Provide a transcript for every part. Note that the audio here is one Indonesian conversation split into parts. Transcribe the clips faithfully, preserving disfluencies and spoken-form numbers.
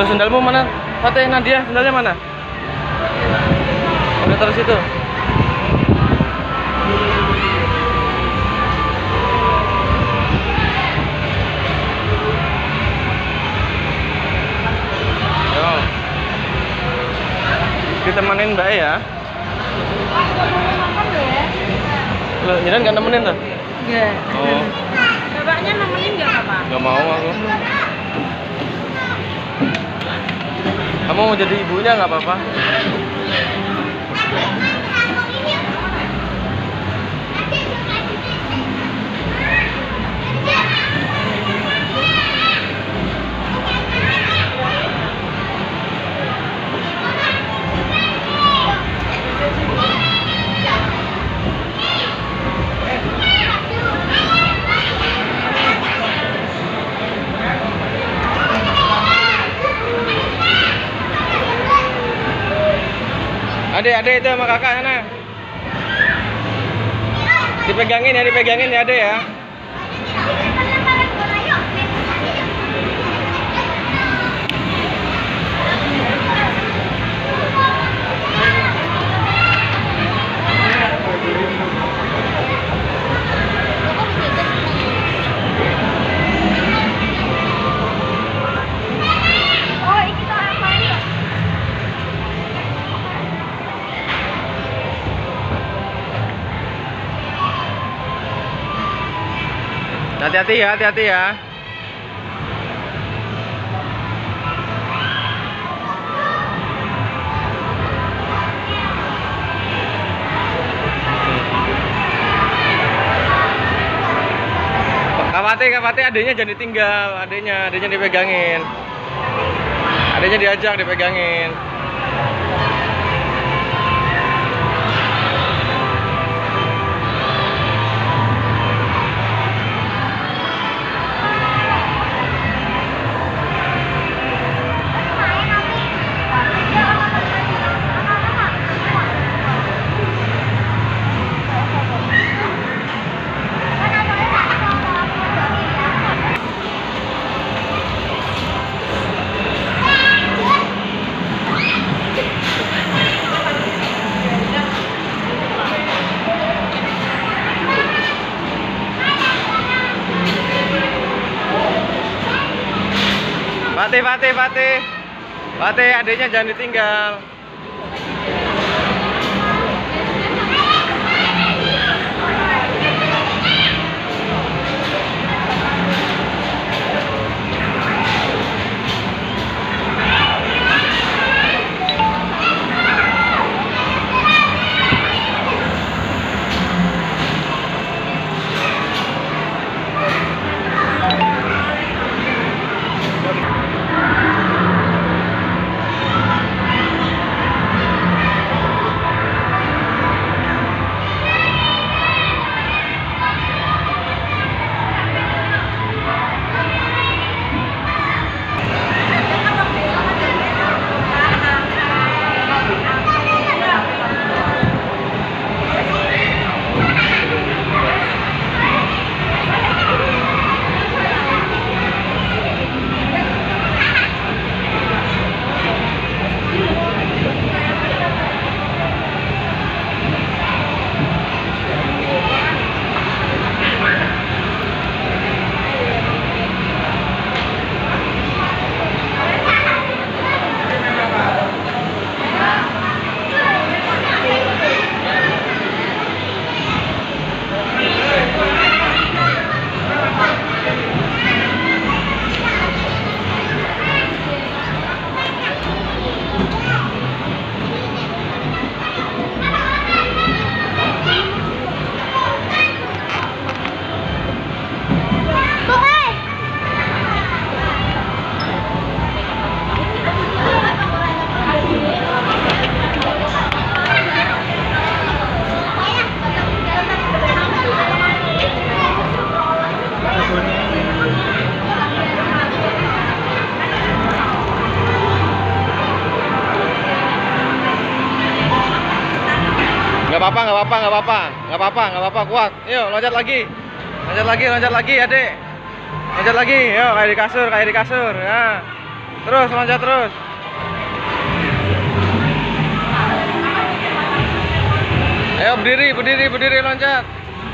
Lo sendalmu mana? Fatih, Nadia, sendalnya mana? Udah taruh situ. Yo. Ditemenin Mbak ya. Lo jangan nggak nemenin tuh? Enggak. Oh. Bapaknya nemenin nggak apa-apa? Nggak mau aku. Kamu mau jadi ibunya nggak apa-apa? Adek-adek itu sama kakak sana. Dipegangin ya, dipegangin ya adek ya. Hati-hati ya, hati-hati ya. Kak Fatih, Kak Fatih, adanya jangan ditinggal, adanya, adanya dipegangin. Adanya diajak dipegangin. Fatih, Fatih, Fatih, Fatih, adiknya jangan ditinggal. Nggak apa-apa, nggak apa-apa, nggak apa-apa, nggak apa-apa, nggak apa-apa, kuat. Yuk, loncat lagi, loncat lagi, loncat lagi, adek, loncat lagi. Yuk, kayak di kasur, kayak di kasur. Ya, Terus loncat terus. Ayo berdiri, berdiri, berdiri loncat.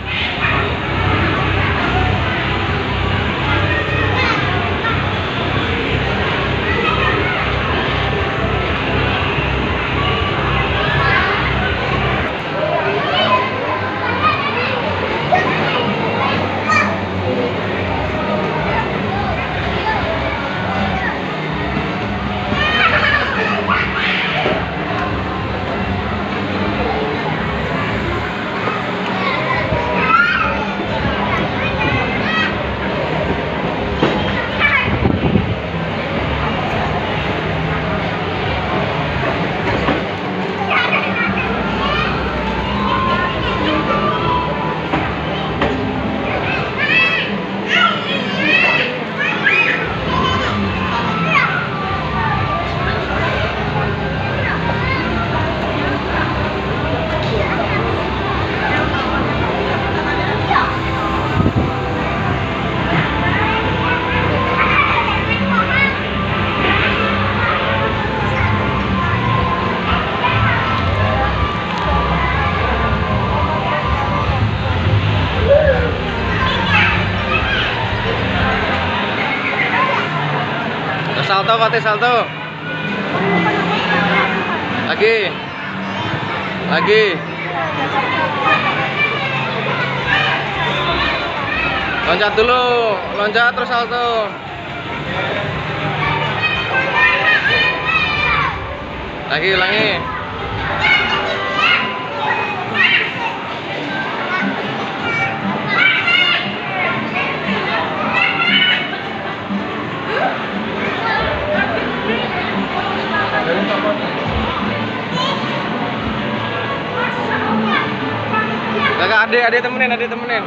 Salto, Fatih, salto. Lagi. Lagi. Loncat dulu, loncat terus salto. Lagi, ulangi. Kakak, adik, adik temenin, adik temenin.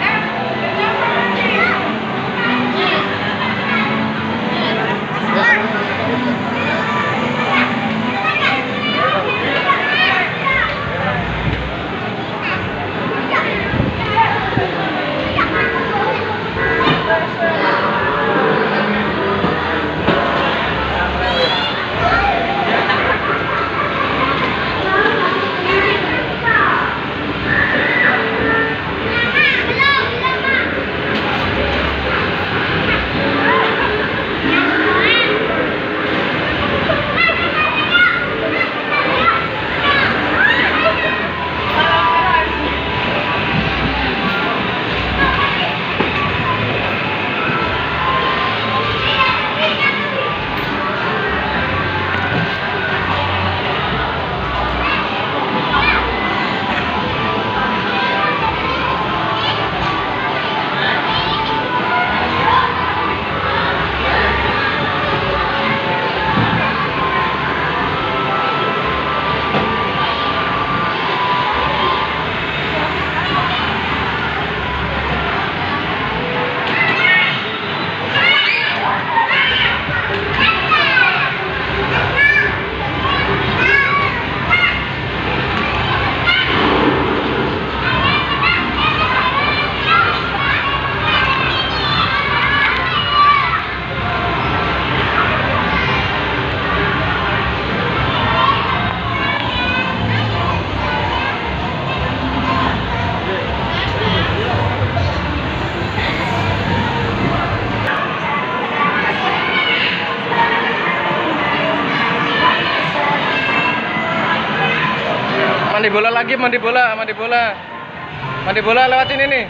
Mandi bola lagi, mandi bola, mandi bola. Mandi bola lewat sini nih.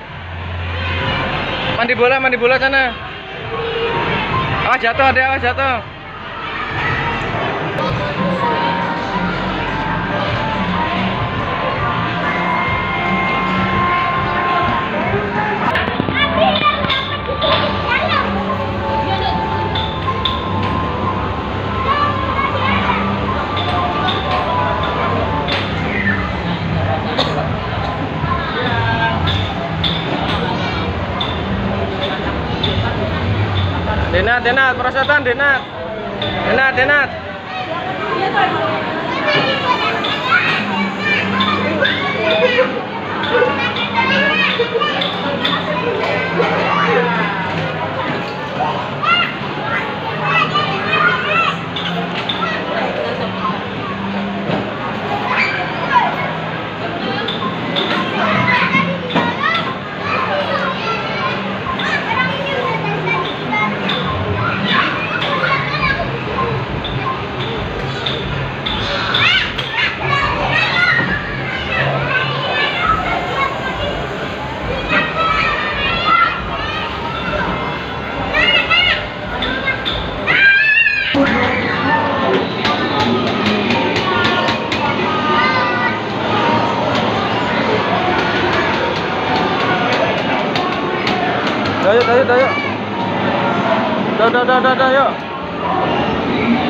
Mandi bola, mandi bola sana. Awas jatuh, ada awas jatuh. Denat, Denat, perosotan Denat. Denat, Denat. Udah, yuk, udah, yuk, udah, yuk. Udah, udah, udah, udah, udah, yuk.